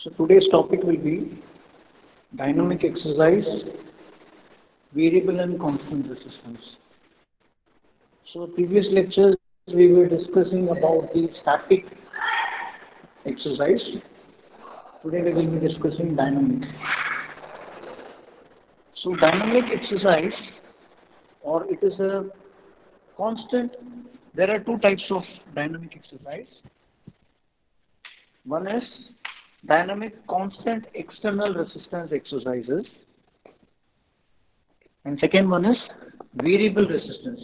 So today's topic will be dynamic exercise, variable and constant resistance. So previous lectures we were discussing about the static exercise. Today we will be discussing dynamic. So dynamic exercise, or it is a constant. There are two types of dynamic exercise. One is dynamic constant external resistance exercises, and second one is variable resistance.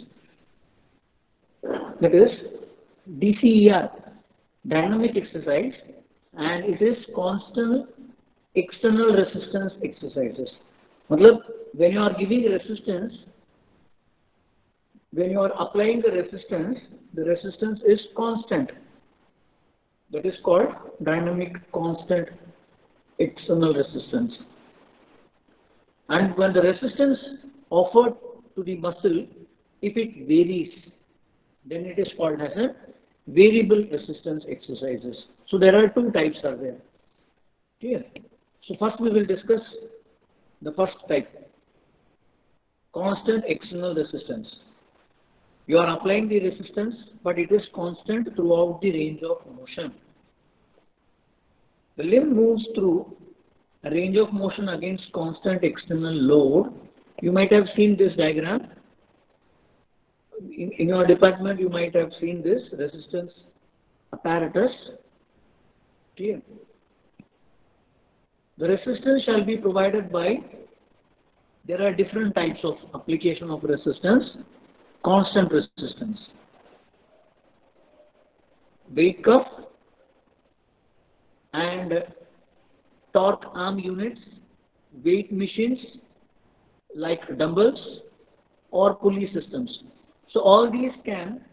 That is DCER, dynamic exercise, and it is constant external resistance exercises. Matlab, when you are giving resistance, when you are applying the resistance is constant. That is called dynamic constant external resistance. And when the resistance offered to the muscle, if it varies, then it is called as a variable resistance exercises. So there are two types are there. Clear? So first we will discuss the first type, constant external resistance. You are applying the resistance, but it is constant throughout the range of motion. The limb moves through a range of motion against constant external load. You might have seen this diagram. In your department, you might have seen this resistance apparatus. Clear? The resistance shall be provided by, there are different types of application of resistance. Constant resistance, weight cuff and torque arm units, weight machines like dumbbells or pulley systems. So all these can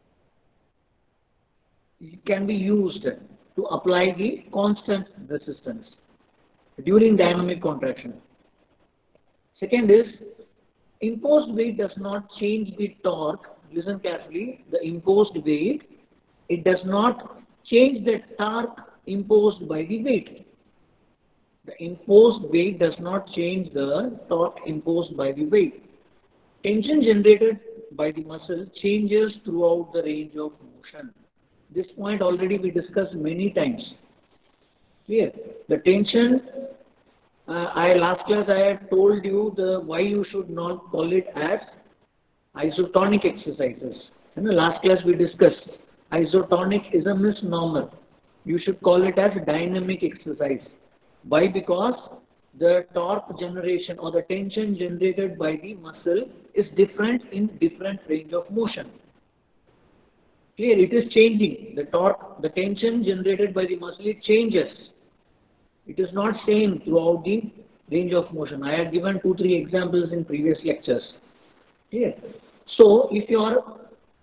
be used to apply the constant resistance during dynamic contraction. Second is, imposed weight does not change the torque. Listen carefully. The imposed weight, it does not change the torque imposed by the weight. The imposed weight does not change the torque imposed by the weight. Tension generated by the muscle changes throughout the range of motion. This point already we discussed many times. Clear? The tension, last class I had told you why you should not call it as isotonic exercises. In the last class we discussed isotonic is a misnomer. You should call it as dynamic exercise. Why? Because the torque generation or the tension generated by the muscle is different in different range of motion. Clear? It is changing. The torque, the tension generated by the muscle, it changes. It is not same throughout the range of motion. I had given 2-3 examples in previous lectures. Clear? So if you are,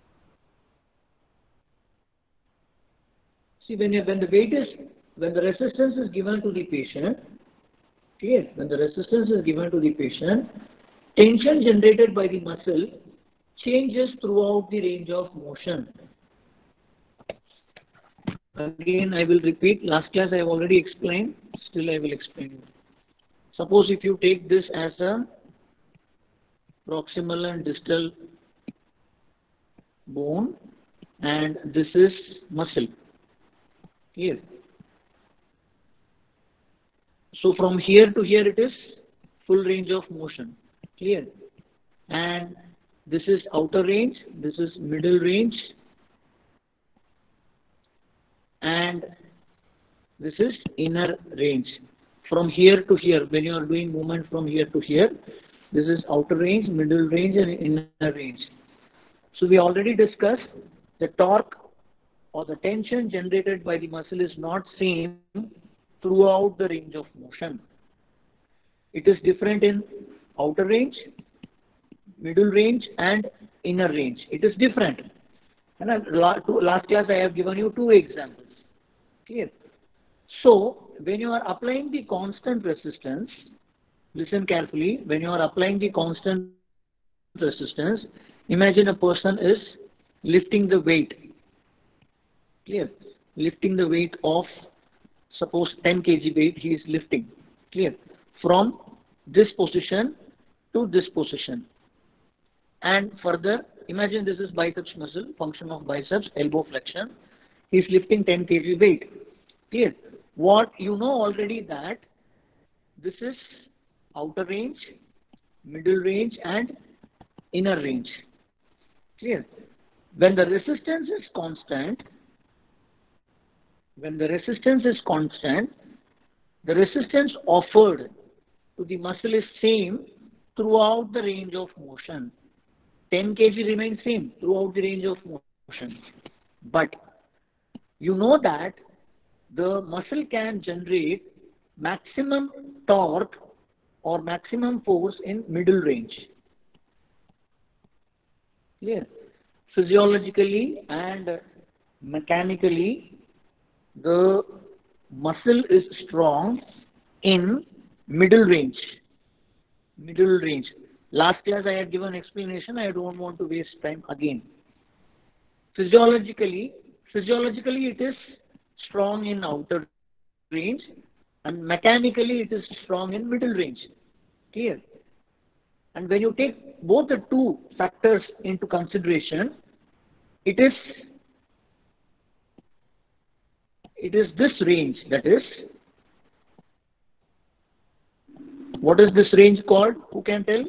see when the resistance is given to the patient, clear? When the resistance is given to the patient, tension generated by the muscle changes throughout the range of motion. Again, I will repeat. Last class I have already explained. Still I will explain. Suppose if you take this as a proximal and distal bone, and this is muscle. Here. So from here to here it is full range of motion. Clear? And this is outer range, this is middle range, and this is inner range. From here to here, when you are doing movement from here to here, this is outer range, middle range, and inner range. So we already discussed the torque or the tension generated by the muscle is not same throughout the range of motion. It is different in outer range, middle range, and inner range. It is different. And last class I have given you 2 examples. Clear? So when you are applying the constant resistance, listen carefully, when you are applying the constant resistance, imagine a person is lifting the weight. Clear? Lifting the weight of suppose 10 kg weight he is lifting, clear, from this position to this position. And further, imagine this is biceps muscle, function of biceps, elbow flexion. He is lifting 10 kg weight, clear. What you know already that this is outer range, middle range and inner range, clear. When the resistance is constant, the resistance offered to the muscle is same throughout the range of motion. 10 kg remains same throughout the range of motion. But you know that the muscle can generate maximum torque or maximum force in middle range. Clear? Physiologically and mechanically, the muscle is strong in middle range. Last class I had given explanation. I don't want to waste time again. Physiologically it is strong in outer range and mechanically it is strong in middle range. Clear? And when you take both the two factors into consideration, it is this range, that is, what is this range called? Who can tell?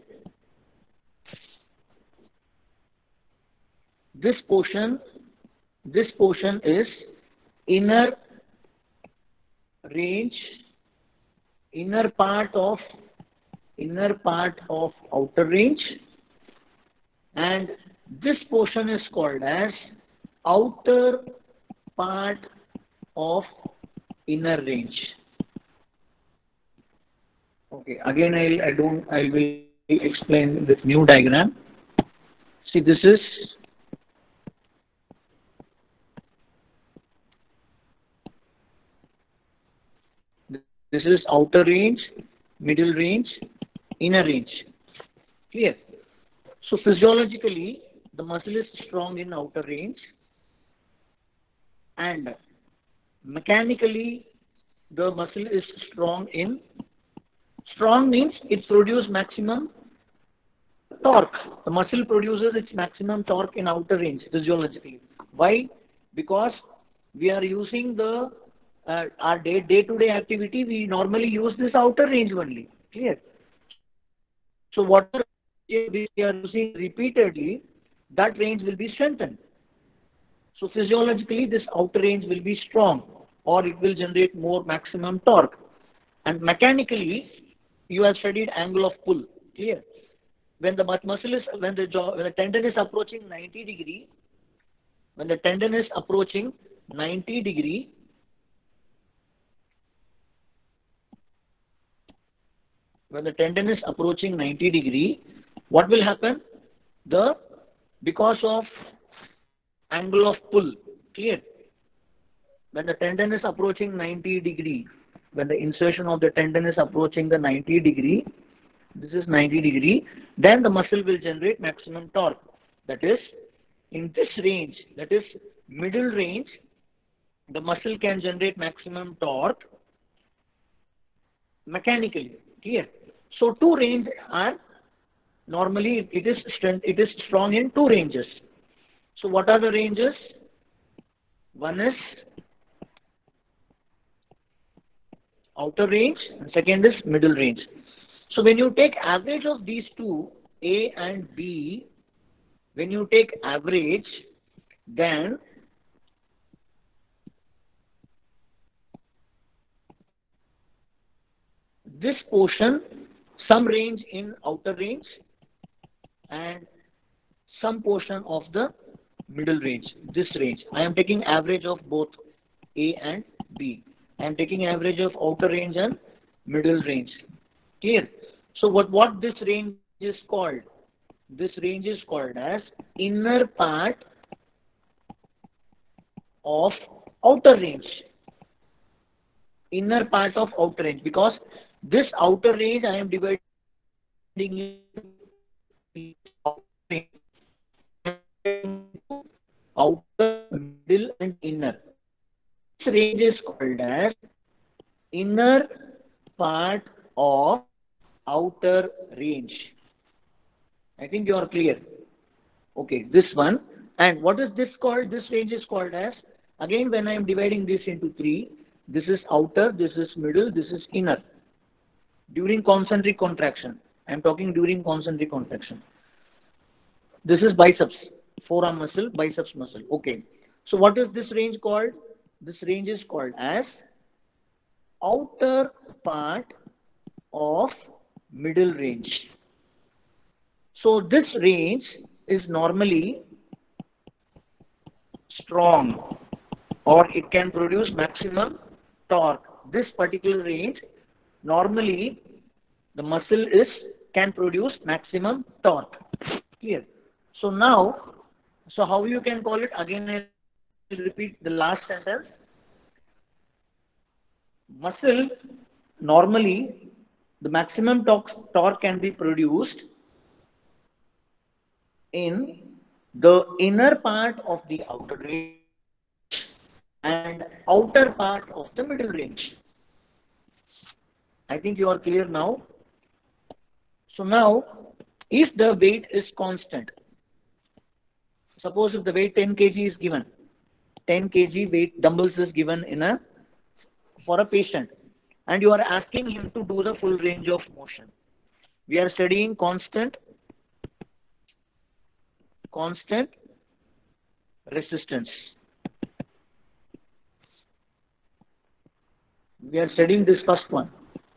This portion is inner range, inner part of outer range, and this portion is called as outer part of inner range. Okay, again I will explain this new diagram. See, this is outer range, middle range, inner range. Clear? So physiologically, the muscle is strong in outer range, and mechanically, the muscle is strong means it produces maximum torque. The muscle produces its maximum torque in outer range physiologically. Why? Because we are using our day-to-day activity, we normally use this outer range only. Clear? So whatever we are using repeatedly, that range will be strengthened. So physiologically, this outer range will be strong, or it will generate more maximum torque. And mechanically, you have studied angle of pull. Clear? When the muscle is, when the tendon is approaching 90 degree, when the tendon is approaching 90 degree, what will happen? Because of angle of pull, clear? When the tendon is approaching 90 degree, when the insertion of the tendon is approaching the 90 degree, this is 90 degree, then the muscle will generate maximum torque. That is, in this range, that is middle range, the muscle can generate maximum torque mechanically. Clear? So two ranges are normally it is strong in two ranges. So what are the ranges? One is outer range and second is middle range. So when you take average of these two, A and B, when you take average, then this portion, some range in outer range and some portion of the middle range, this range. I am taking average of both A and B. I am taking average of outer range and middle range. Clear? So what this range is called? This range is called as inner part of outer range. Inner part of outer range, because this outer range I am dividing into outer, middle and inner. This range is called as inner part of outer range. I think you are clear. Okay, this one. And what is this called? This range is called as, again when I am dividing this into three, this is outer, this is middle, this is inner. During concentric contraction. I am talking during concentric contraction. This is biceps, forearm muscle, biceps muscle. Okay. So what is this range called? This range is called as outer part of middle range. So this range is normally strong, or it can produce maximum torque. This particular range, normally the muscle can produce maximum torque. Clear? So now, so how you can call it? Again, I will repeat the last sentence. Muscle, normally the maximum torque can be produced in the inner part of the outer range and outer part of the middle range. I think you are clear now. So now, if the weight is constant, suppose if the weight 10 kg is given, 10 kg weight dumbbells is given for a patient, and you are asking him to do the full range of motion. We are studying constant resistance. We are studying this first one.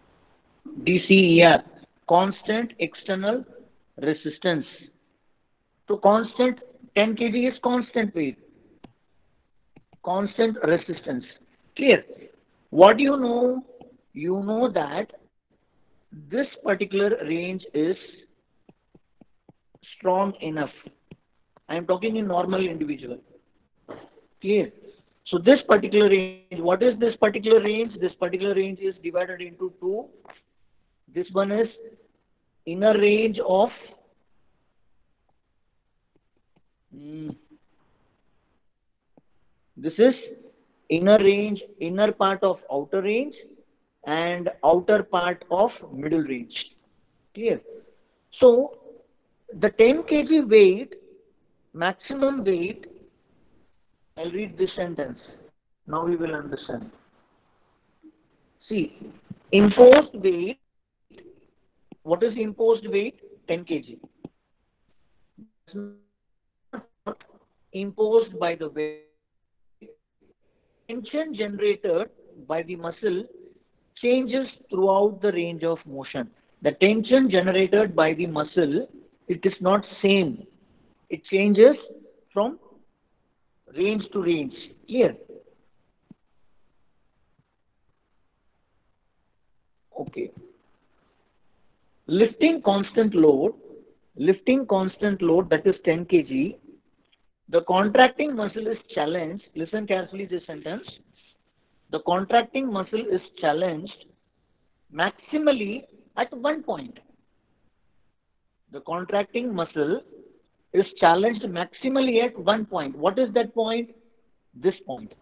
DCER, constant external resistance. So constant 10 kg is constant weight, constant resistance. Clear? What do you know? You know that this particular range is strong enough. I am talking in normal individual. Clear? So this particular range, what is this particular range? This particular range is divided into two. This one is inner range of this is inner range, inner part of outer range and outer part of middle range. Clear? So the 10 kg weight, maximum weight, I'll read this sentence. Now we will understand. See, imposed weight, what is imposed weight? 10 kg. Imposed by the weight. Tension generated by the muscle changes throughout the range of motion. The tension generated by the muscle, it is not same. It changes from range to range. Clear? Okay. Lifting constant load, that is 10 kg, the contracting muscle is challenged. Listen carefully this sentence. The contracting muscle is challenged maximally at one point. The contracting muscle is challenged maximally at one point. What is that point? This point.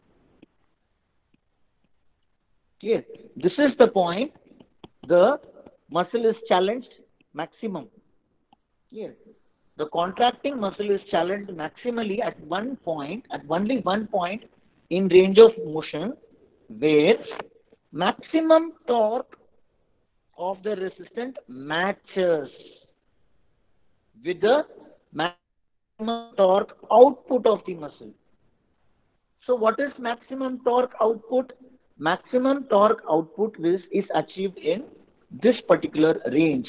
Clear? This is the point the muscle is challenged maximum. Clear? The contracting muscle is challenged maximally at one point, at only one point in range of motion, where maximum torque of the resistant matches with the maximum torque output of the muscle. So what is maximum torque output? Maximum torque output is achieved in this particular range.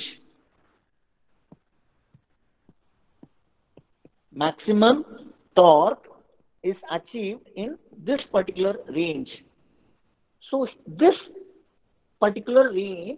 Maximum torque is achieved in this particular range. So this particular range,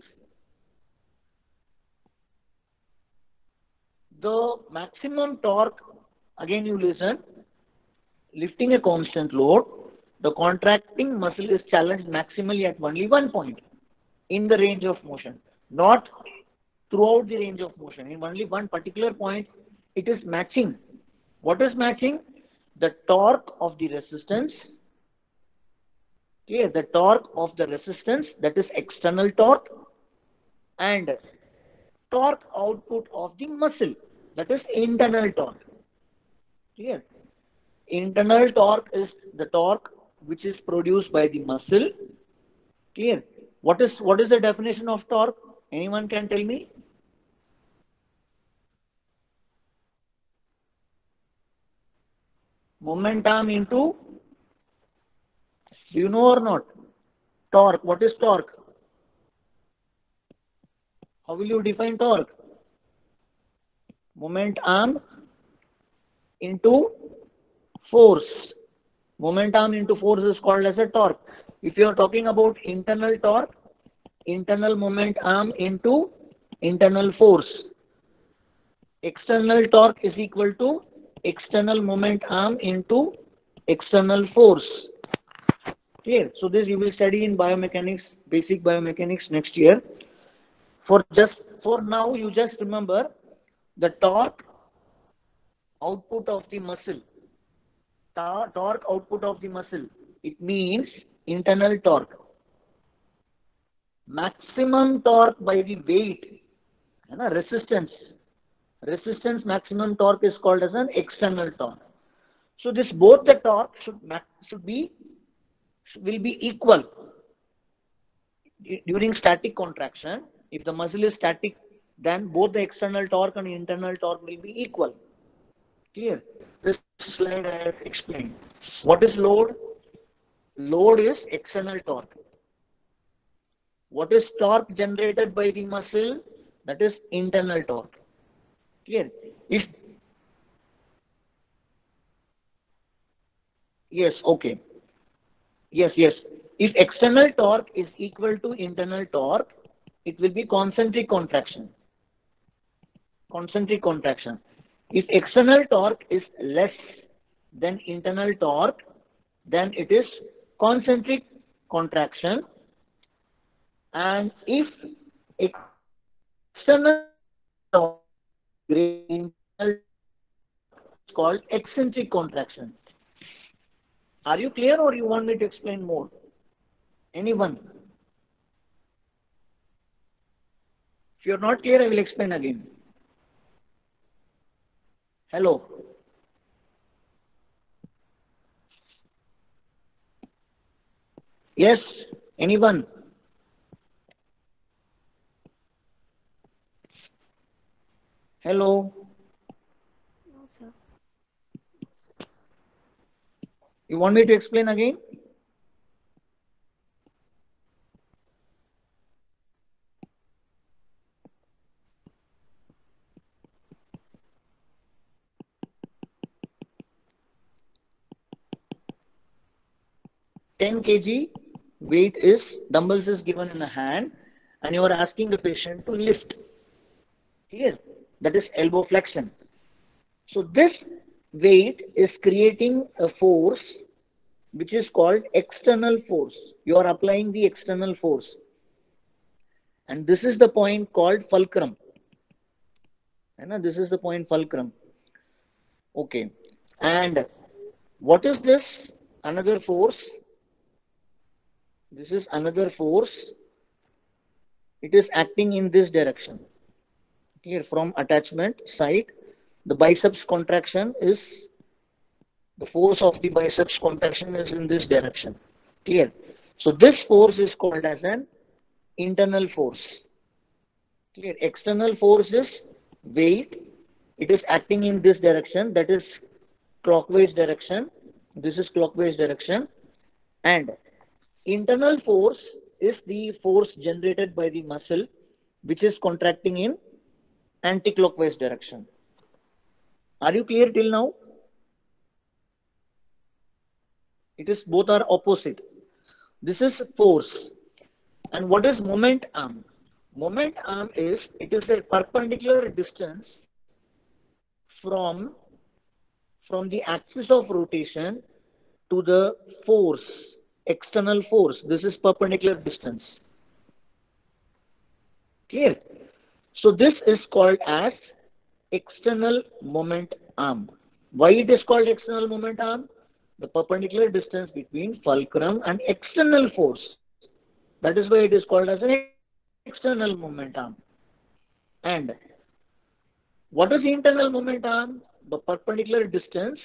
the maximum torque, again you listen, lifting a constant load, the contracting muscle is challenged maximally at only one point in the range of motion, not throughout the range of motion. In only one particular point, it is matching. What is matching? The torque of the resistance Clear? The torque of the resistance, that is external torque, and torque output of the muscle, that is internal torque. Clear? Internal torque is the torque which is produced by the muscle. Clear? What is the definition of torque? Anyone can tell me? Momentum into, do you know or not? Torque. What is torque? How will you define torque? Momentum into force. Momentum into force is called as a torque. If you are talking about internal torque, internal momentum into internal force. External torque is equal to external momentum into external force. Clear? So this you will study in biomechanics, basic biomechanics next year. For now, you just remember the torque output of the muscle. Torque output of the muscle. It means internal torque. Maximum torque by the weight, resistance. Resistance maximum torque is called as an external torque. So this both the torque will be equal during static contraction. If the muscle is static, then both the external torque and internal torque will be equal. Clear? This slide I have explained. What is load? Load is external torque. What is torque generated by the muscle? That is internal torque. Clear? Yes, okay. Yes. If external torque is equal to internal torque, it will be concentric contraction. Concentric contraction. If external torque is less than internal torque, then it is concentric contraction. And if external torque is called eccentric contraction. Are you clear, or you want me to explain more? Anyone? If you are not clear, I will explain again. Hello. Yes, anyone? Hello. No, sir. You want me to explain again? (10 kg) weight is, dumbbells is given in a hand, and you are asking the patient to lift. Clear? That is elbow flexion. So this weight is creating a force which is called external force. You are applying the external force. And this is the point called fulcrum. And this is the point fulcrum. Okay. And what is this? Another force. This is another force. It is acting in this direction. Here from attachment side, the biceps contraction is, the force of the biceps contraction is in this direction. Clear? So this force is called as an internal force. Clear? External force is weight. It is acting in this direction, that is clockwise direction. This is clockwise direction. And internal force is the force generated by the muscle which is contracting in anti-clockwise direction. Are you clear till now? It is both are opposite. This is force. And what is moment arm? Moment arm is, it is a perpendicular distance from the axis of rotation to the force, external force. This is perpendicular distance. Clear? So this is called as external moment arm. Why it is called external moment arm? The perpendicular distance between fulcrum and external force. That is why it is called as an external moment arm. And what is the internal moment arm? The perpendicular distance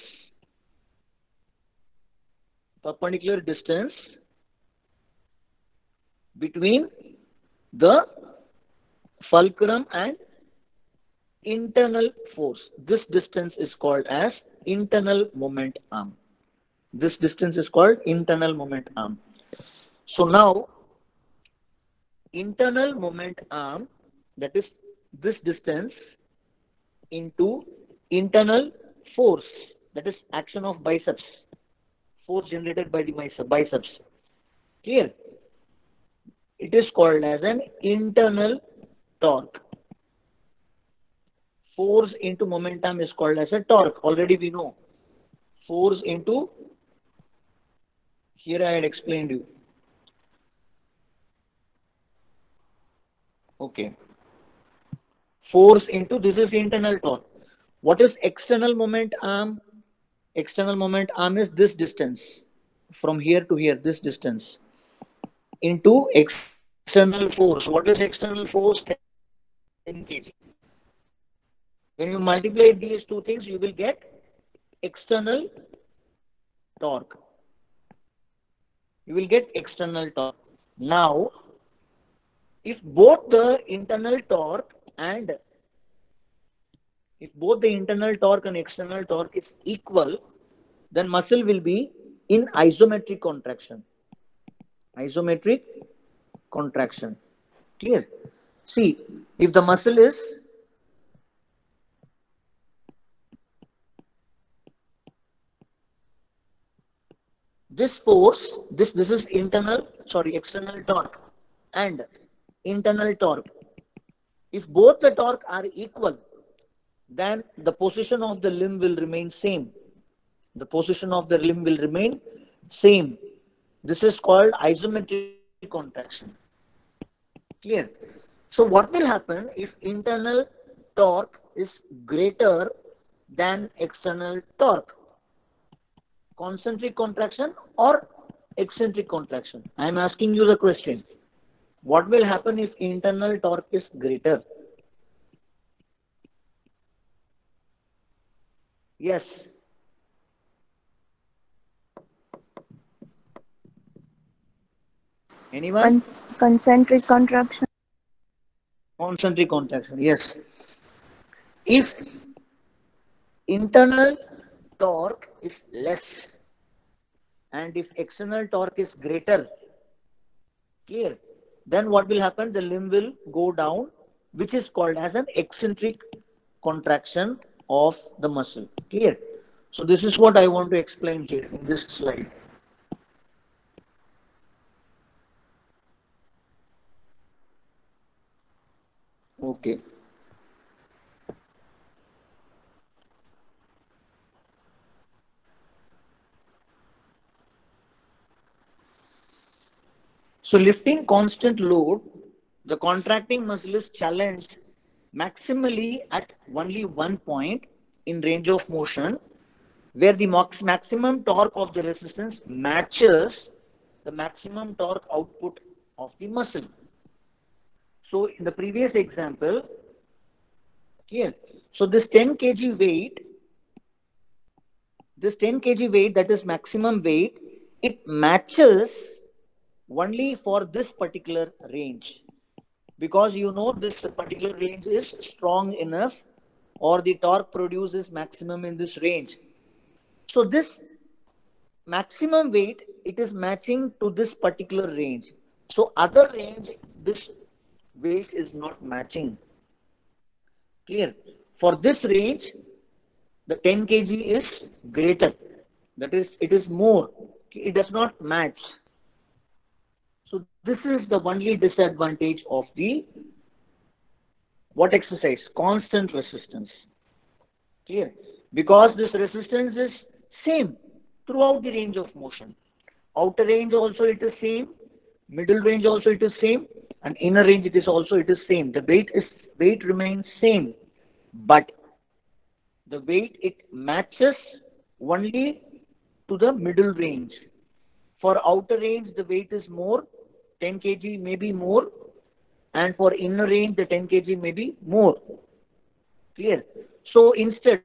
between the fulcrum and internal force. This distance is called as internal moment arm. This distance is called internal moment arm. So now, internal moment arm, that is this distance into internal force, that is action of biceps, force generated by the biceps. Clear? It is called as an internal torque. Force into momentum is called as a torque. Already we know. Force into, here I had explained you. Okay. Force into, this is internal torque. What is external moment arm? External moment arm is this distance. From here to here, this distance. Into external force. What is external force? 10 kg. When you multiply these two things, you will get external torque. You will get external torque. Now, if both the internal torque and external torque is equal, then muscle will be in isometric contraction. Isometric contraction. Clear? See, if the muscle is this force, this is external torque and internal torque. If both the torque are equal, then the position of the limb will remain same. The position of the limb will remain same. This is called isometric contraction. Clear? So what will happen if internal torque is greater than external torque? Concentric contraction or eccentric contraction? I am asking you the question. What will happen if internal torque is greater? Yes. Anyone? Concentric contraction. Concentric contraction, yes. If internal torque is less and if external torque is greater, clear, then what will happen? The limb will go down, which is called as an eccentric contraction of the muscle. Clear? So this is what I want to explain here in this slide. Okay. So lifting constant load, the contracting muscle is challenged maximally at only one point in range of motion where the maximum torque of the resistance matches the maximum torque output of the muscle. So in the previous example, here, so this 10 kg weight, that is maximum weight, it matches only for this particular range, because you know this particular range is strong enough or the torque produced is maximum in this range. So this maximum weight, it is matching to this particular range. So other range, this weight is not matching. Clear? For this range, the 10 kg is greater. That is, it is more. It does not match. So this is the only disadvantage of the what exercise? Constant resistance. Clear? Because this resistance is same throughout the range of motion. Outer range also it is same, middle range also it is same, and inner range it is same. The weight remains same, but the weight it matches only to the middle range. For outer range, the weight is more, 10 kg may be more, and for inner range, the 10 kg may be more. Clear? So instead,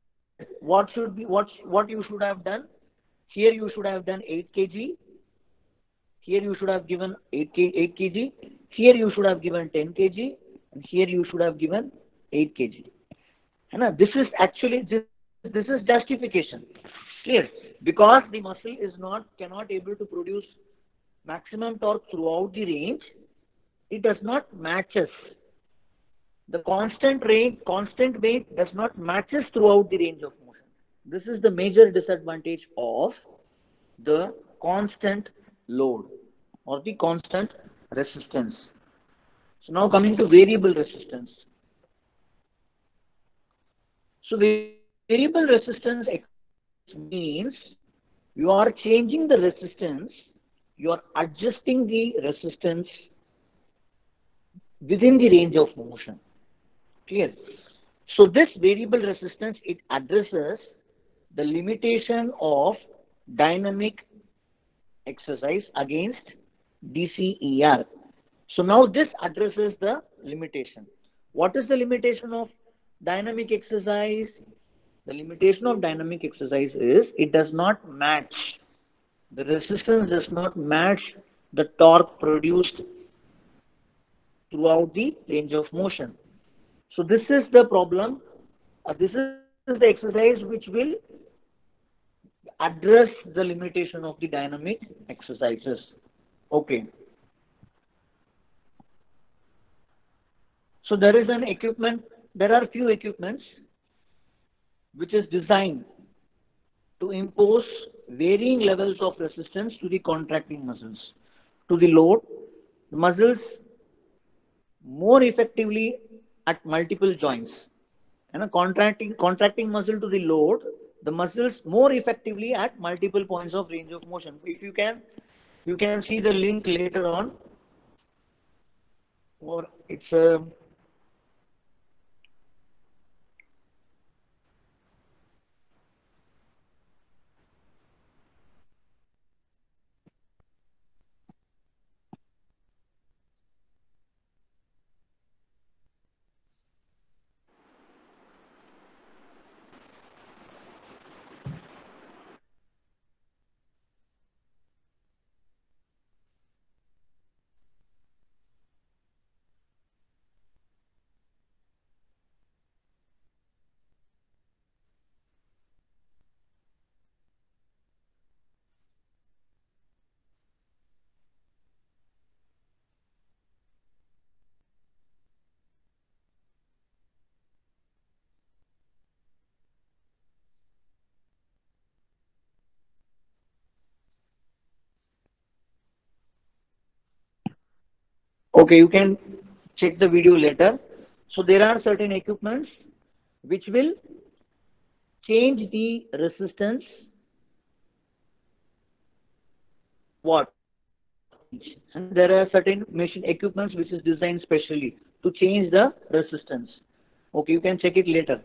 what you should have done? Here you should have done 8 kg. Here you should have given 8 kg. Here you should have given 10 kg. And here you should have given 8 kg. And this is actually this is justification. Clear? Because the muscle cannot able to produce maximum torque throughout the range, it does not matches. The constant weight does not matches throughout the range of motion. This is the major disadvantage of the constant load or the constant resistance. So now coming to variable resistance. So variable resistance means you are changing the resistance, you are adjusting the resistance within the range of motion. Clear? So this variable resistance, it addresses the limitation of dynamic exercise against DCER. So now this addresses the limitation. What is the limitation of dynamic exercise? The limitation of dynamic exercise is it does not match. The resistance does not match the torque produced throughout the range of motion. So this is the problem. This is the exercise which will address the limitation of the dynamic exercises. Okay. So there is an equipment, there are few equipments which is designed to impose varying levels of resistance to the contracting muscles. To the load, the muscles more effectively at multiple joints. And a contracting muscle to the load, the muscles more effectively at multiple points of range of motion. If you can see the link later on, or it's a okay, you can check the video later. So there are certain equipments which will change the resistance. What? And there are certain machine equipments which is designed specially to change the resistance. Okay, you can check it later.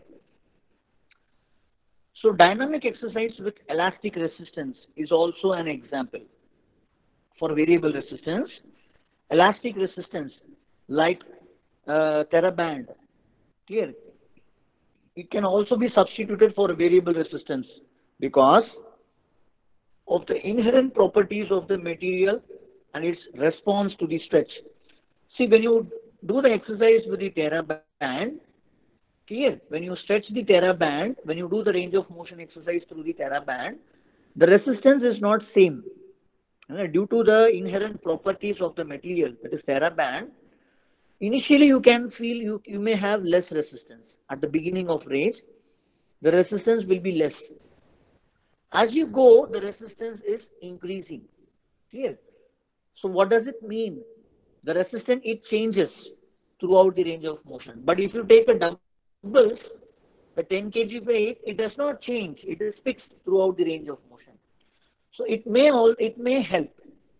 So dynamic exercise with elastic resistance is also an example for variable resistance. Elastic resistance like TheraBand, clear? It can also be substituted for variable resistance because of the inherent properties of the material and its response to the stretch. See, when you do the exercise with the TheraBand, clear, when you stretch the TheraBand, when you do the range of motion exercise through the TheraBand, the resistance is not same. Due to the inherent properties of the material, that is TheraBand, initially you can feel you may have less resistance. At the beginning of range, the resistance will be less. As you go, the resistance is increasing. Clear? So what does it mean? The resistance, it changes throughout the range of motion. But if you take a dumbbells, the 10 kg weight, it does not change. It is fixed throughout the range of motion. So it may help.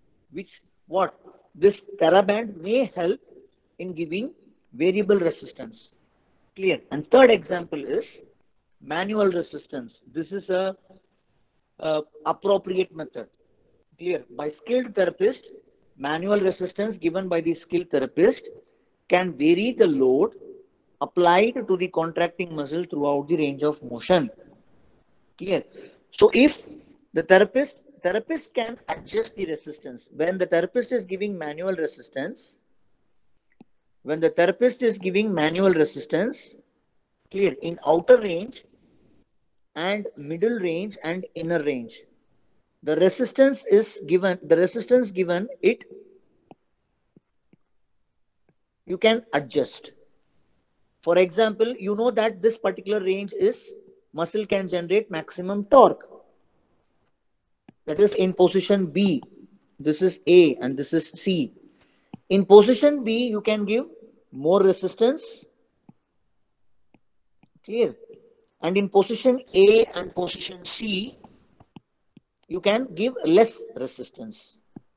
This TheraBand may help in giving variable resistance. Clear? And third example is manual resistance. This is a appropriate method. Clear? By skilled therapist, manual resistance given by the skilled therapist can vary the load applied to the contracting muscle throughout the range of motion. Clear? So if the therapist can adjust the resistance when the therapist is giving manual resistance. When the therapist is giving manual resistance, clear, in outer range and middle range and inner range, the resistance given it, you can adjust. For example, you know that this particular range is muscle can generate maximum torque. That is in position B. This is A and this is C. In position B, you can give more resistance. Clear? And in position A and position C, you can give less resistance.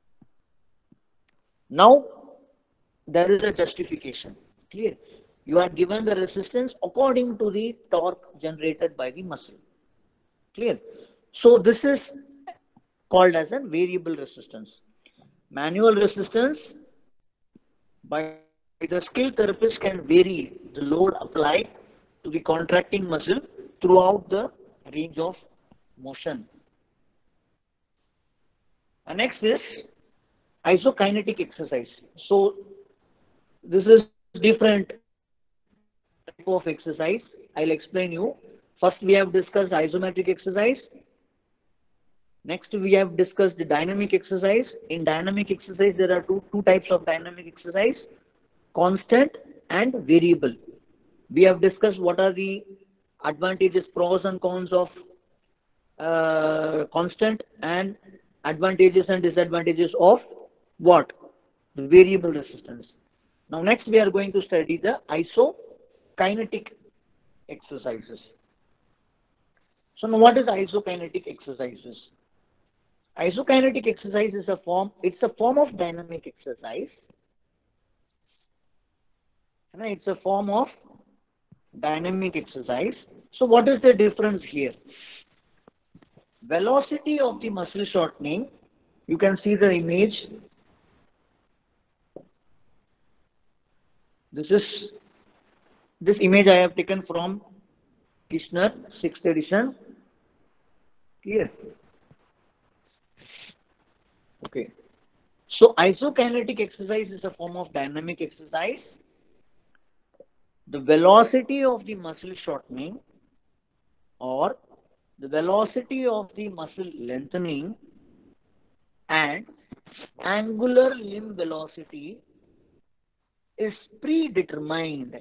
Now, there is a justification. Clear? You are given the resistance according to the torque generated by the muscle. Clear? So, this is called as a variable resistance. Manual resistance by the skilled therapist can vary the load applied to the contracting muscle throughout the range of motion. And next is isokinetic exercise. So this is different type of exercise. I'll explain you. First we have discussed isometric exercise. Next we have discussed the dynamic exercise. In dynamic exercise there are two types of dynamic exercise, constant and variable. We have discussed what are the advantages, pros and cons of constant, and advantages and disadvantages of what? The variable resistance. Now next we are going to study the isokinetic exercises. So now what is isokinetic exercises? Isokinetic exercise is a form of dynamic exercise. It's a form of dynamic exercise. So what is the difference here? Velocity of the muscle shortening, you can see the image. This image I have taken from Kirchner 6th edition. Clear? Okay. So isokinetic exercise is a form of dynamic exercise. The velocity of the muscle shortening or the velocity of the muscle lengthening and angular limb velocity is predetermined.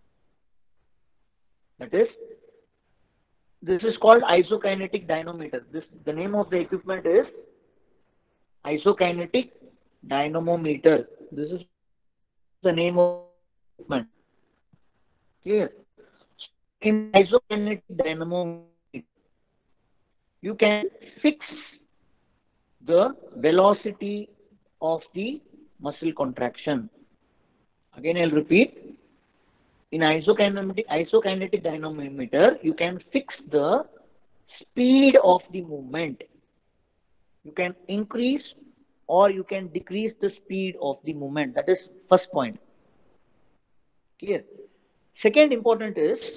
That is, this is called isokinetic dynamometer. The name of the equipment is isokinetic dynamometer. This is the name of the equipment. Clear? In isokinetic dynamometer, you can fix the velocity of the muscle contraction. Again, I'll repeat. In isokinetic dynamometer, you can fix the speed of the movement. You can increase or you can decrease the speed of the movement. That is first point. Clear? Second important is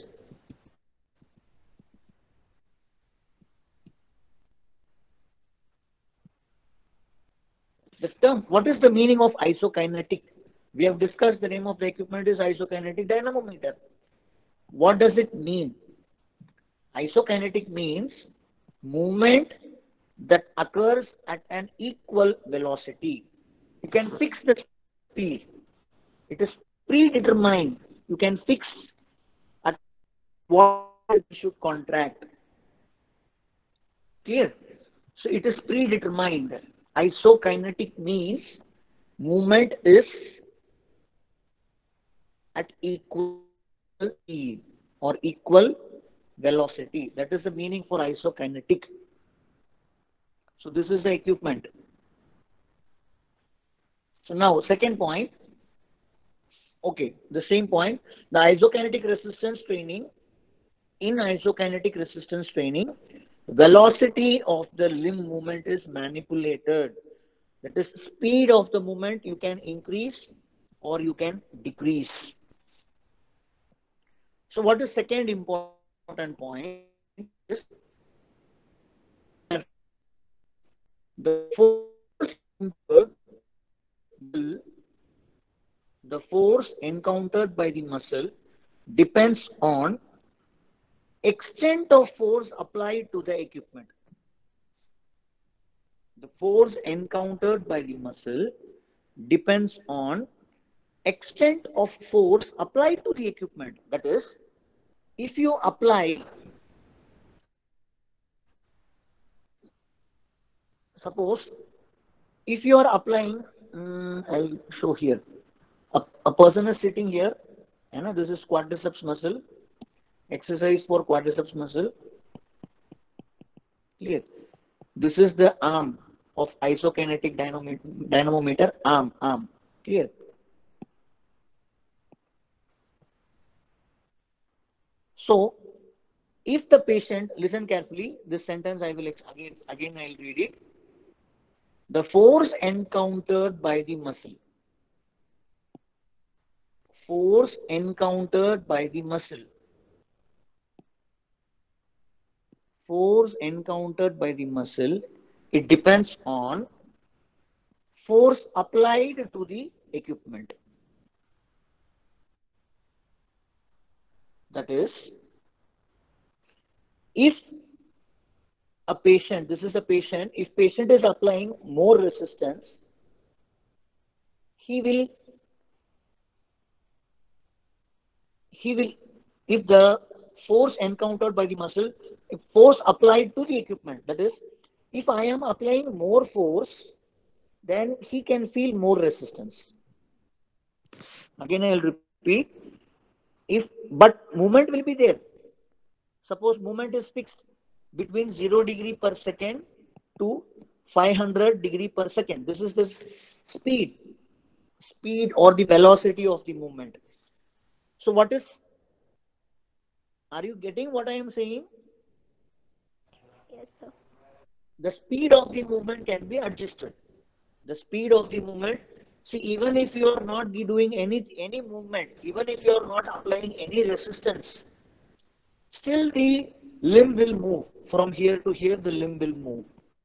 the term. What is the meaning of isokinetic? We have discussed the name of the equipment is isokinetic dynamometer. What does it mean? Isokinetic means movement that occurs at an equal velocity. You can fix the speed. It is predetermined. You can fix at what you should contract. Clear? So it is predetermined. Isokinetic means movement is at equal speed or equal velocity. That is the meaning for isokinetic. So this is the equipment. So now second point. Okay, the same point. The isokinetic resistance training. In isokinetic resistance training, velocity of the limb movement is manipulated. That is, speed of the movement you can increase or you can decrease. So what is second important point is, the force encountered by the muscle depends on extent of force applied to the equipment. The force encountered by the muscle depends on extent of force applied to the equipment. That is, if you apply, suppose, if you are applying, I'll show here. A person is sitting here, and this is quadriceps muscle, exercise for quadriceps muscle. Clear? This is the arm of isokinetic dynamometer, arm. Clear? So, if the patient, listen carefully, this sentence I will again I'll read it. The force encountered by the muscle. Force encountered by the muscle. Force encountered by the muscle, it depends on force applied to the equipment. That is, if a patient, this is a patient, if patient is applying more resistance, he will, if the force encountered by the muscle, if force applied to the equipment, that is, if I am applying more force, then he can feel more resistance. Again, I will repeat, but movement will be there. Suppose movement is fixed between 0 degree per second to 500 degree per second. This is the speed or the velocity of the movement. So what is, are you getting what I am saying? Yes, sir. The speed of the movement can be adjusted. The speed of the movement, see, even if you are not doing any movement, even if you are not applying any resistance, still the limb will move. From here to here, the limb will move.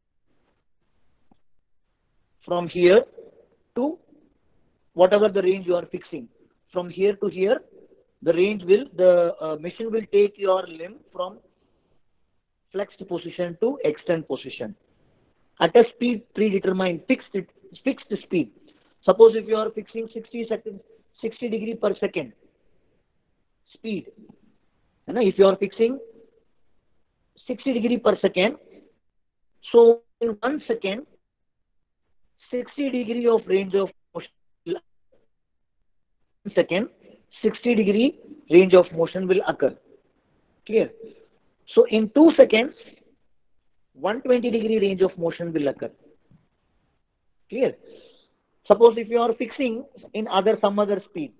From here to whatever the range you are fixing. From here to here, the range will, the machine will take your limb from flexed position to extend position at a speed predetermined, fixed speed. Suppose if you are fixing 60 degree per second speed, if you are fixing 60 degree per second, so in 1 second, 60 degree of range of motion will occur. 1 second, 60 degree range of motion will occur. Clear? So in 2 seconds, 120 degree range of motion will occur. Clear? Suppose if you are fixing in some other speed,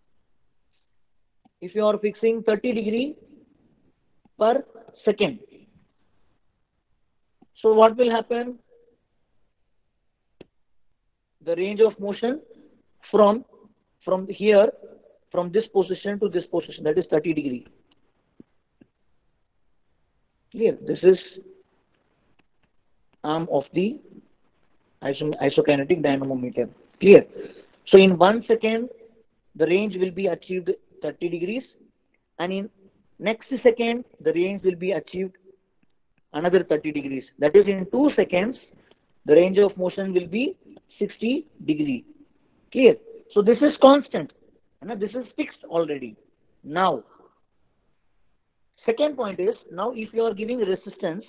if you are fixing 30 degree per second, so what will happen? The range of motion from here, from this position to this position, that is 30 degree. Clear? This is arm of the isokinetic dynamometer. Clear? So in 1 second, the range will be achieved 30 degrees, and in next second, the range will be achieved another 30 degrees. That is, in 2 seconds, the range of motion will be 60 degree. Clear? So this is constant. This is fixed already. Now, second point is, now if you are giving resistance,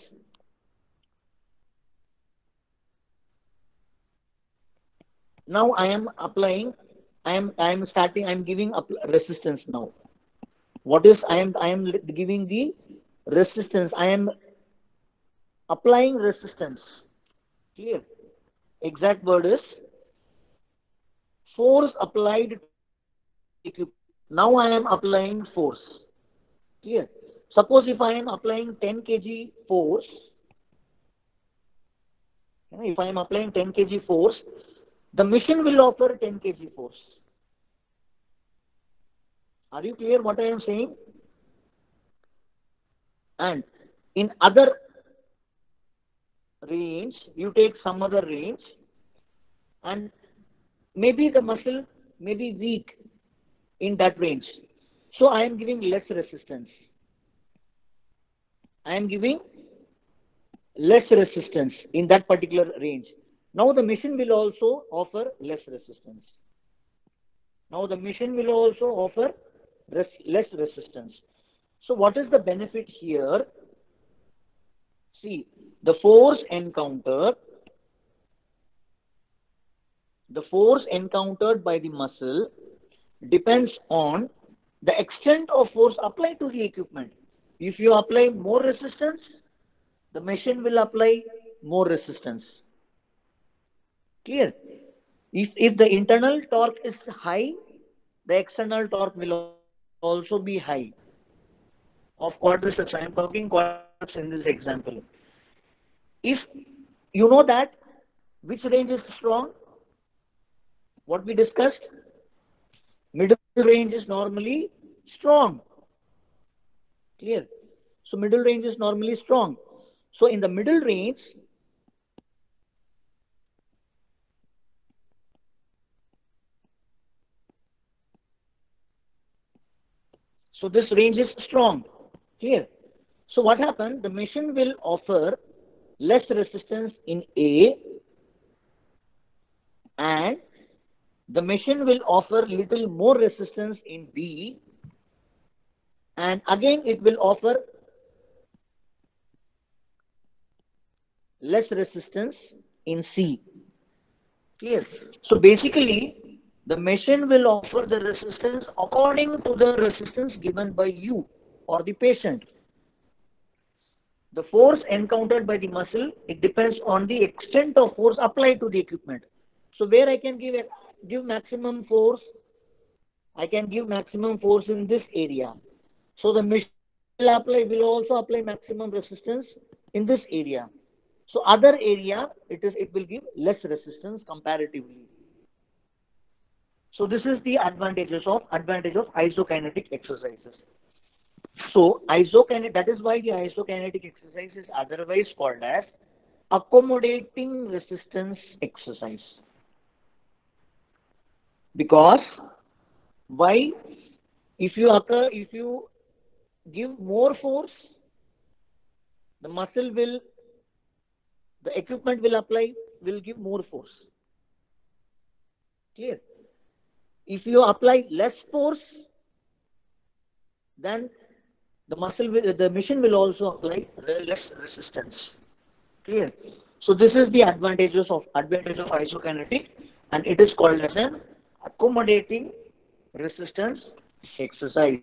now I am applying, I am giving resistance now. What is, I am giving the resistance, I am applying resistance. Clear? Exact word is force applied to equipment. Now I am applying force. Clear? Suppose if I am applying 10 kg force, if I am applying 10 kg force, the machine will offer 10 kg force. Are you clear what I am saying? And in other range, you take some other range, and maybe the muscle may be weak in that range. So I am giving less resistance. I am giving less resistance in that particular range. Now the machine will also offer less resistance. Now the machine will also offer less resistance. So what is the benefit here? See, the force encountered by the muscle depends on the extent of force applied to the equipment. If you apply more resistance, the machine will apply more resistance. Clear? If the internal torque is high, the external torque will also be high. Of quadriceps, I am talking quadriceps in this example. If you know that, which range is strong? What we discussed? Middle range is normally strong. Clear? So middle range is normally strong. So in the middle range, so this range is strong. Clear? So what happened? The machine will offer less resistance in A, and the machine will offer little more resistance in B, and again it will offer less resistance in C. Clear? So basically, the machine will offer the resistance according to the resistance given by you or the patient. The force encountered by the muscle, it depends on the extent of force applied to the equipment. So where I can give maximum force, I can give maximum force in this area. So the machine will also apply maximum resistance in this area. So other area, it will give less resistance comparatively. So this is the advantage of isokinetic exercises. So that is why the isokinetic exercise is otherwise called as accommodating resistance exercise. Because why? If you give more force, the equipment will give more force. Clear? If you apply less force, then the machine will also apply less resistance. Clear? So this is the advantage of isokinetic, and it is called as an accommodating resistance exercise.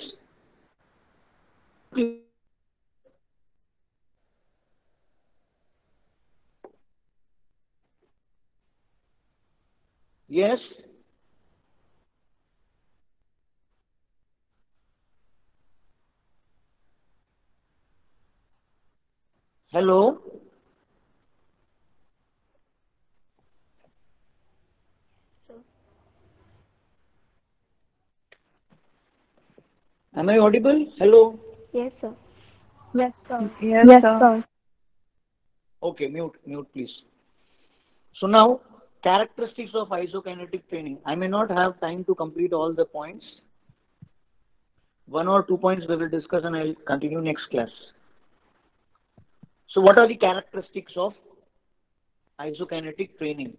Yes? Hello? Am I audible? Hello? Yes, sir. Yes, sir. Yes, sir. Okay, mute please. So now, characteristics of isokinetic training. I may not have time to complete all the points. 1 or 2 points we will discuss, and I will continue next class. So what are the characteristics of isokinetic training?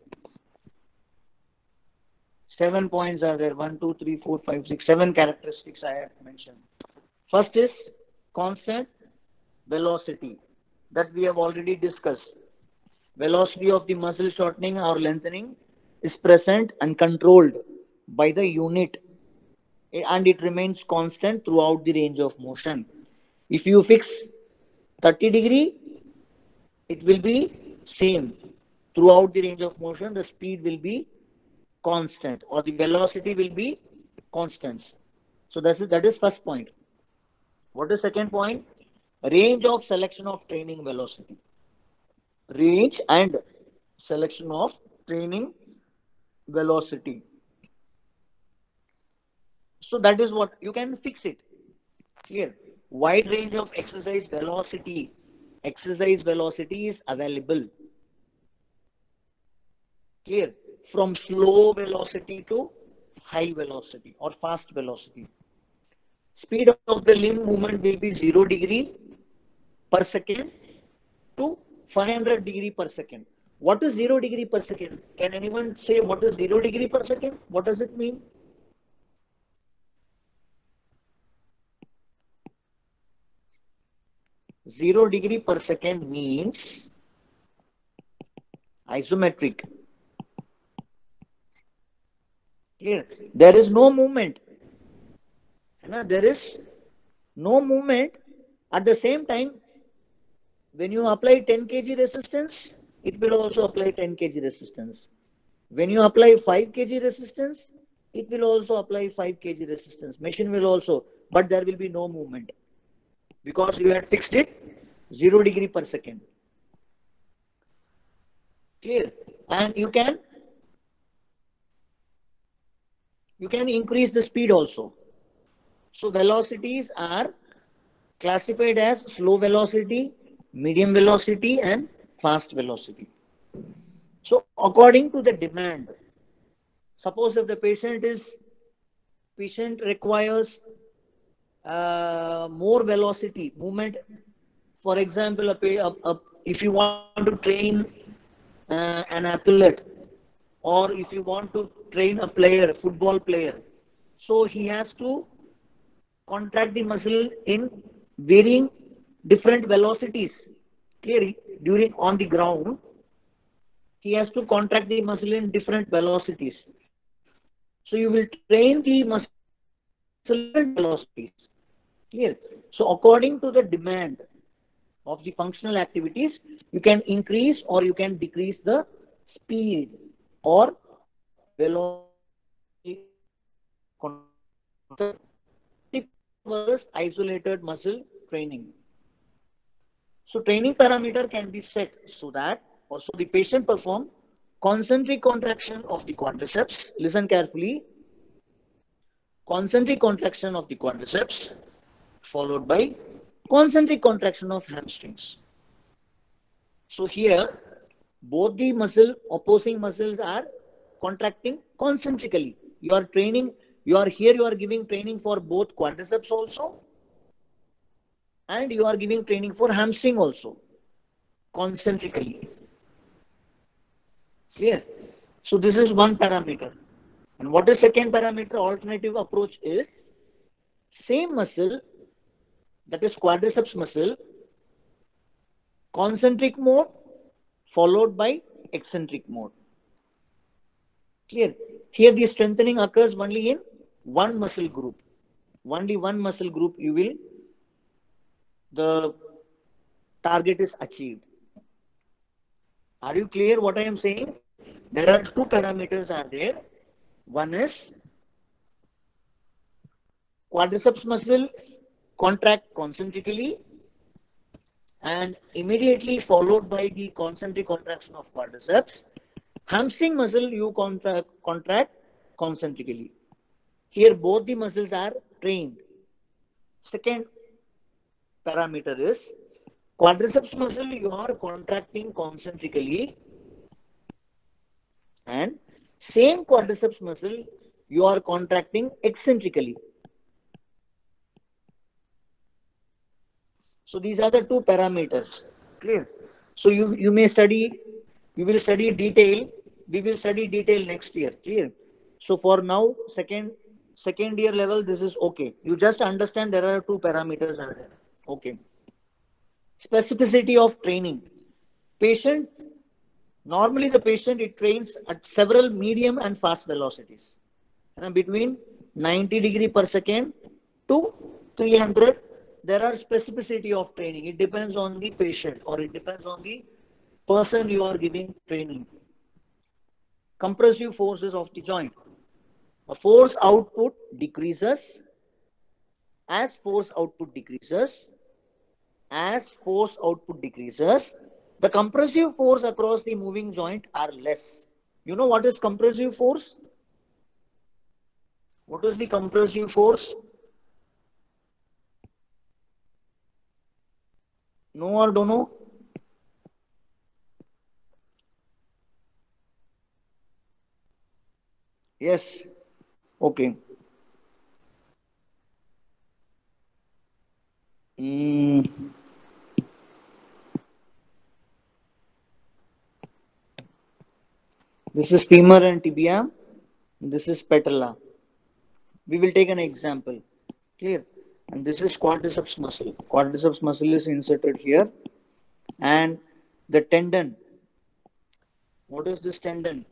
7 points are there. 1, 2, 3, 4, 5, 6, 7 characteristics I have mentioned. First is constant velocity, that we have already discussed. Velocity of the muscle shortening or lengthening is present and controlled by the unit, and it remains constant throughout the range of motion. If you fix 30 degree, it will be same throughout the range of motion. The speed will be constant, or the velocity will be constant. So that is first point. What is second point? Range of selection of training velocity. Range and selection of training velocity. So that is what you can fix it. Clear. Wide range of exercise velocity. Exercise velocity is available. Clear. From slow velocity to high velocity or fast velocity. Speed of the limb movement will be 0 degree per second to 500 degree per second. What is 0 degree per second? Can anyone say what is 0 degree per second? What does it mean? Zero degree per second means isometric. Clear? There is no movement. There is no movement. At the same time, when you apply 10 kg resistance, it will also apply 10 kg resistance. When you apply 5 kg resistance, it will also apply 5 kg resistance. Machine will also, but there will be no movement because you had fixed it 0 degree per second. Clear? And you can increase the speed also. So velocities are classified as slow velocity, medium velocity and fast velocity. So according to the demand, suppose if the patient requires more velocity movement, for example, if you want to train an athlete, or if you want to train a player, football player, so he has to contract the muscle in varying different velocities. Clearly, during on the ground, he has to contract the muscle in different velocities. So you will train the muscle in different velocities. Clear? So according to the demand of the functional activities, you can increase or you can decrease the speed or velocity versus isolated muscle training. So training parameter can be set so that also the patient perform concentric contraction of the quadriceps. Listen carefully. Concentric contraction of the quadriceps followed by concentric contraction of hamstrings. So here both the opposing muscles are contracting concentrically. You are giving training for both quadriceps also, and you are giving training for hamstring also, concentrically. Clear? So this is one parameter. And what is second parameter? Alternative approach is same muscle, that is quadriceps muscle, concentric mode followed by eccentric mode. Clear? Here the strengthening occurs only in one muscle group. Only one muscle group the target is achieved. Are you clear what I am saying? There are two parameters are there. One is quadriceps muscle contract concentrically and immediately followed by the concentric contraction of quadriceps. Hamstring muscle you contract concentrically. Here both the muscles are trained. Second parameter is quadriceps muscle you are contracting concentrically, and same quadriceps muscle you are contracting eccentrically. So these are the two parameters. Clear? So you will study detail. We will study detail next year. Clear? So for now, second year level, this is okay. You just understand there are two parameters are there. Okay. Specificity of training. Normally the patient, it trains at several medium and fast velocities. Between 90 degree per second to 300, there are specificity of training. It depends on the patient or it depends on the person you are giving training. Compressive forces of the joint. A force output decreases As force output decreases, the compressive force across the moving joint are less. You know what is compressive force? What is the compressive force? No or don't know? Yes. Okay. Mm. This is femur and tibia. This is patella. We will take an example. Clear? And this is quadriceps muscle. Quadriceps muscle is inserted here. And the tendon. What is this tendon?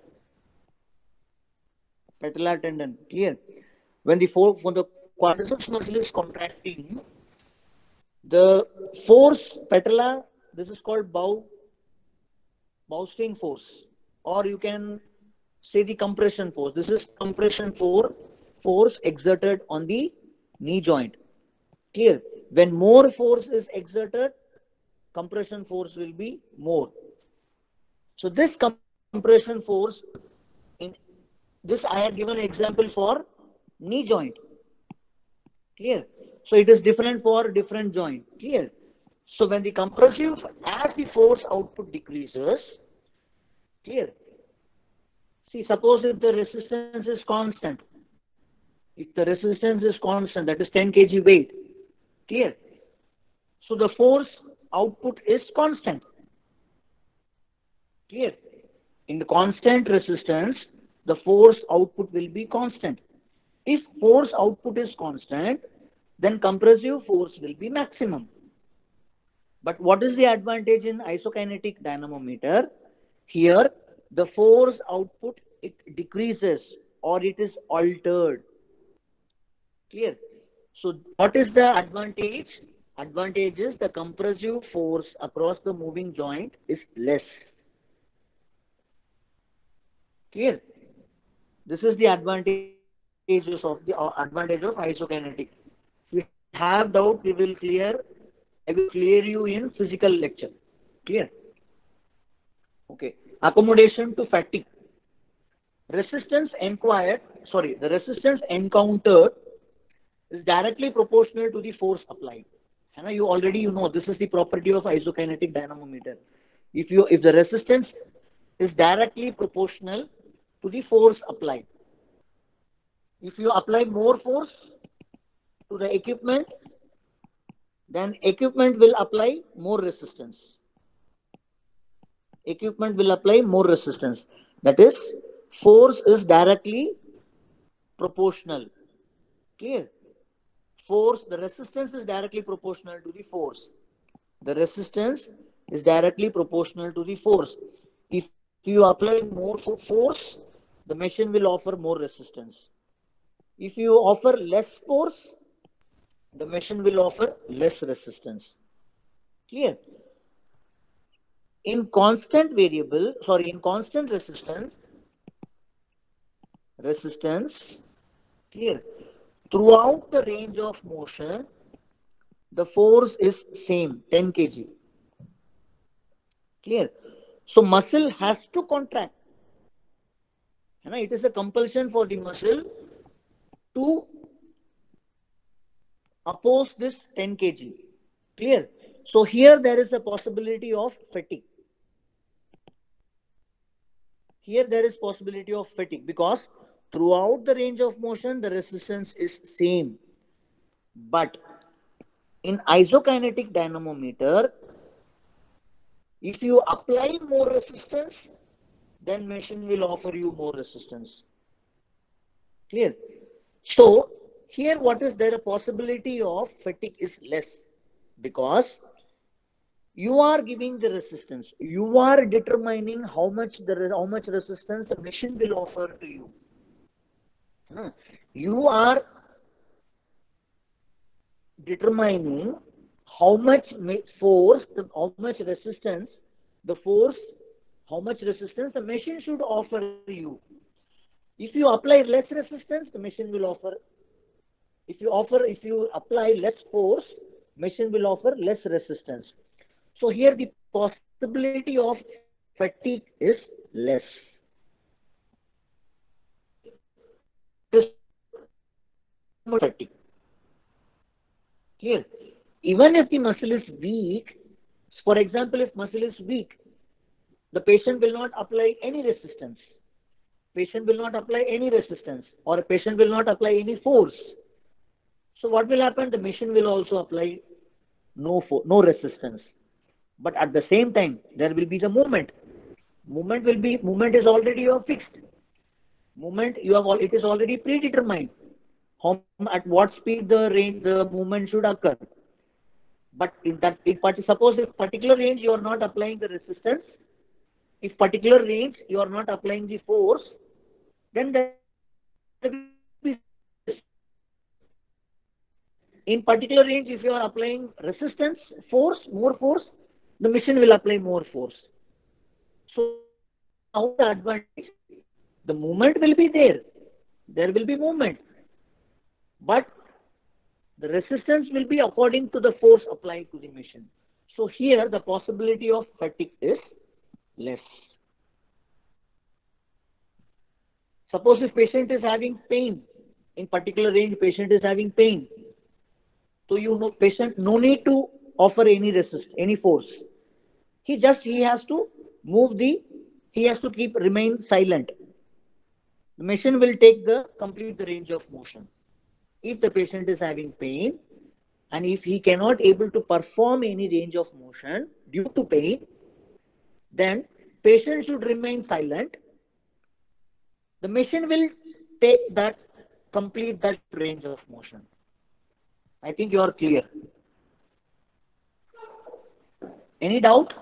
Patellar tendon. Clear? When the quadriceps muscle is contracting, the force patella, this is called bowstring force, or you can say the compression force. This is compression force exerted on the knee joint. Clear? When more force is exerted, compression force will be more. So this compression force, in this I had given an example for knee joint. Clear? So it is different for different joint. Clear? So when the compressive, as the force output decreases, clear? See, suppose if the resistance is constant, if the resistance is constant, that is 10 kg weight, clear? So the force output is constant. Clear? In the constant resistance, the force output will be constant. If force output is constant, then compressive force will be maximum. But what is the advantage in isokinetic dynamometer? Here, the force output, it decreases or it is altered. Clear? So what is the advantage? Advantage is the compressive force across the moving joint is less. Clear? This is the advantages of advantage of isokinetic. If you have doubt, we will clear. I will clear you in physical lecture. Clear? Okay. Accommodation to fatigue. The resistance encountered is directly proportional to the force applied. You already know this is the property of isokinetic dynamometer. If the resistance is directly proportional to the force applied. If you apply more force to the equipment, then equipment will apply more resistance. Equipment will apply more resistance. That is, force is directly proportional. Clear? Force, the resistance is directly proportional to the force. The resistance is directly proportional to the force. If you apply more force, the machine will offer more resistance. If you offer less force, the machine will offer less resistance. Clear? In constant resistance, clear, throughout the range of motion, the force is same, 10 kg. Clear? So muscle has to contract. It is a compulsion for the muscle to oppose this 10 kg. Clear? So here there is a possibility of fatigue. Here there is possibility of fatigue because throughout the range of motion, the resistance is same. But in isokinetic dynamometer, if you apply more resistance, then machine will offer you more resistance. Clear? So here what is there a possibility of fatigue is less because you are giving the resistance. You are determining how much resistance the machine will offer to you. You are determining how much force, how much resistance the machine should offer you. If you apply less resistance, the machine will offer If you apply less force, machine will offer less resistance. So here the possibility of fatigue is less. Fatigue. Here, even if the muscle is weak, for example, if muscle is weak, the patient will not apply any resistance. Patient will not apply any resistance, or a patient will not apply any force. So what will happen? The machine will also apply no resistance. But at the same time, there will be the movement. Movement is already fixed. It is already predetermined. At what speed the movement should occur. But suppose if particular range you are not applying the resistance, if particular range you are not applying the force, then there will be, in particular range, if you are applying resistance, more force, the machine will apply more force. So now the advantage, the movement will be there. There will be movement. But the resistance will be according to the force applied to the machine. So here the possibility of fatigue is less. Suppose if patient is having pain, in particular range patient is having pain. So patient no need to offer any force. He has to remain silent. The machine will complete the range of motion. If the patient is having pain and if he cannot able to perform any range of motion due to pain, then patient should remain silent. The machine will complete that range of motion. I think you are clear. Any doubt?